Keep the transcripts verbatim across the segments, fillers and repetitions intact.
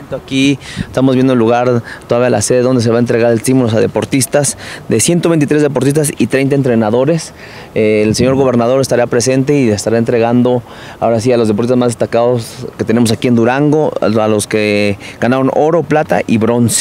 momento aquí estamos viendo el lugar, todavía la sede donde se va a entregar el estímulo a deportistas, de ciento veintitrés deportistas y treinta entrenadores. Eh, el señor gobernador estará presente y estará entregando ahora sí a los deportistas más destacados que tenemos aquí en Durango, a los que ganaron oro, plata y bronce.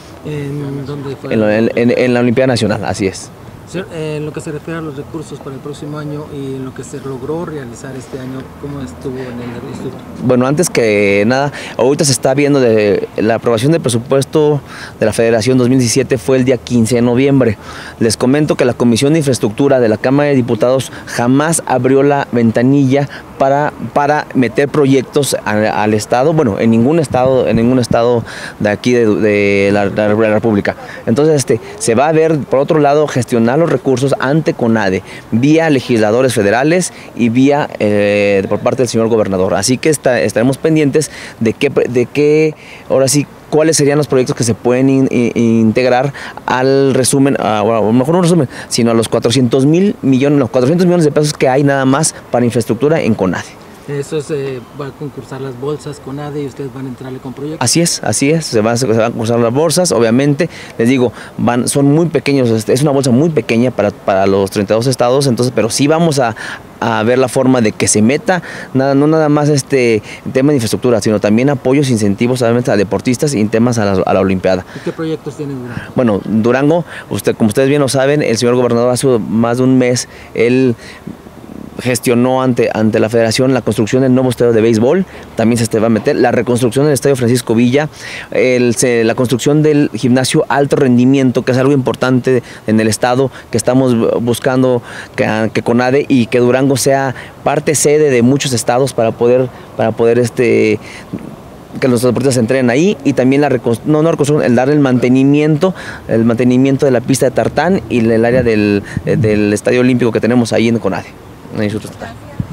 ¿En dónde fue? En, en, en, en la Olimpiada Nacional, así es. En lo que se refiere a los recursos para el próximo año y en lo que se logró realizar este año, ¿cómo estuvo en el instituto? Bueno, antes que nada, ahorita se está viendo de la aprobación del presupuesto de la Federación dos mil diecisiete fue el día quince de noviembre. Les comento que la Comisión de Infraestructura de la Cámara de Diputados jamás abrió la ventanilla para, para meter proyectos al, al Estado, bueno, en ningún estado, en ningún estado de aquí de, de, la, de la República. Entonces, este, se va a ver, por otro lado, gestionar los recursos ante CONADE, vía legisladores federales y vía eh, por parte del señor gobernador. Así que está, estaremos pendientes de qué, de qué, ahora sí, cuáles serían los proyectos que se pueden in, in, integrar al resumen, a, o mejor no resumen, sino a los cuatrocientos mil millones, los cuatrocientos millones de pesos que hay nada más para infraestructura en CONADE. Eso es, eh, va a concursar las bolsas CONADE y ustedes van a entrarle con proyectos. Así es, así es, se van, se van a concursar las bolsas, obviamente, les digo, van, son muy pequeños, es una bolsa muy pequeña para, para los treinta y dos estados, entonces, pero sí vamos a, a ver la forma de que se meta, nada, no nada más este tema de infraestructura, sino también apoyos, incentivos, obviamente, a deportistas y temas a la, a la Olimpiada. ¿Y qué proyectos tiene Durango? Bueno, Durango, usted, como ustedes bien lo saben, el señor gobernador hace más de un mes, él gestionó ante, ante la Federación la construcción del nuevo estadio de béisbol, también se va a meter, la reconstrucción del estadio Francisco Villa, el, se, la construcción del gimnasio alto rendimiento, que es algo importante en el estado, que estamos buscando que, que CONADE y que Durango sea parte sede de muchos estados para poder, para poder este... que los deportistas se entrenen ahí, y también la reconstrucción, no, no reconstrucción, el dar el mantenimiento, el mantenimiento de la pista de tartán y el área del, del estadio olímpico que tenemos ahí en CONADE. En el Instituto Estatal.